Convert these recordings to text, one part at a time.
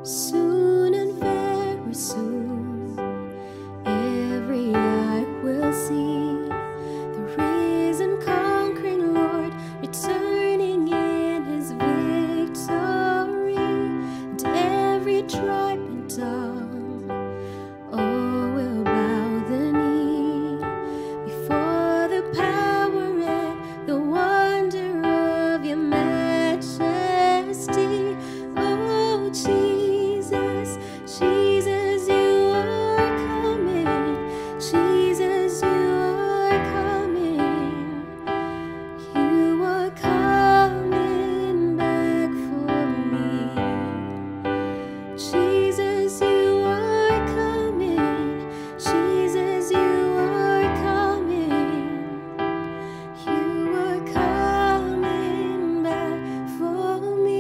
Soon and very soon, every eye will see the risen, conquering Lord returning in his victory, and every tribe and tongue, all will bow the knee before the power and the wonder of your majesty. Oh, Jesus, Jesus, you are coming. Jesus, you are coming. You are coming back for me. Jesus, you are coming. Jesus, you are coming. You are coming back for me.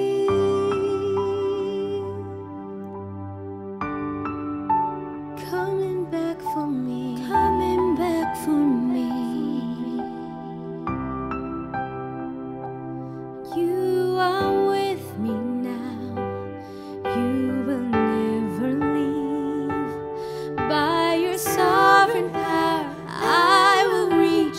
Coming back for me. Coming back for me. You are with me now. You will never leave. By your sovereign power, I will reach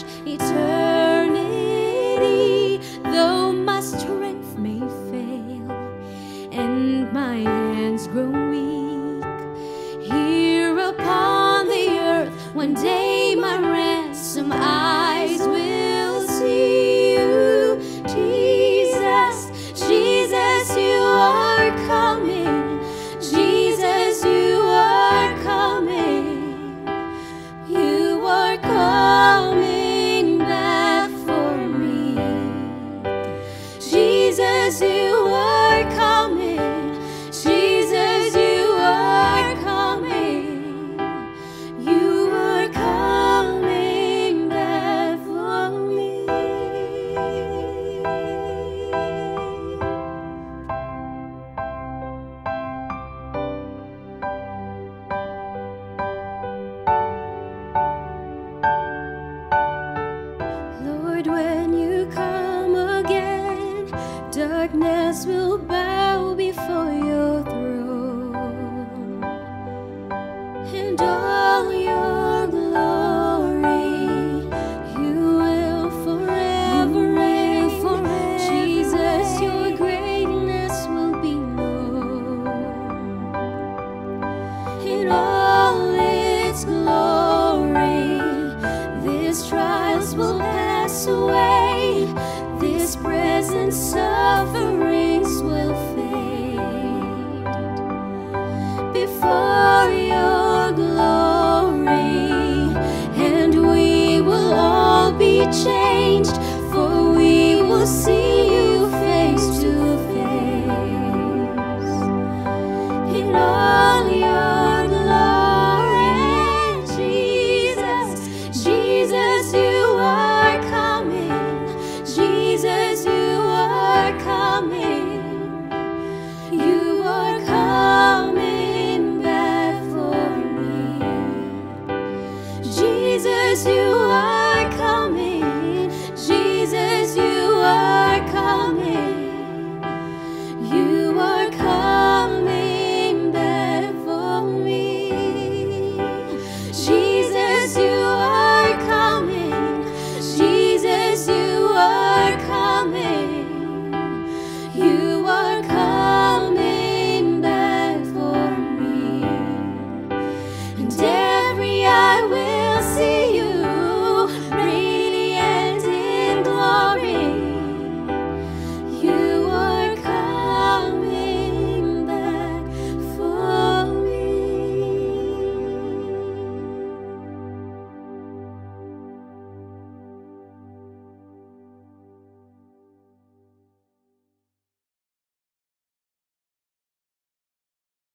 eternity. Though my strength may fail and my hands grow weak, here upon the earth, one day my ransom eyes will see you. Jesus, Jesus, you are coming. Jesus, you are coming. You are coming back for me. Jesus, you are coming. Jesus, you are coming. You are coming back for me. Lord, when you come again, darkness will bow before your throne, and all your glory you will forever reign. Jesus, your greatness will be known in all its glory. These trials will pass away, this present sufferings will fade before your glory, and we will all be changed, for we will see you face to face in all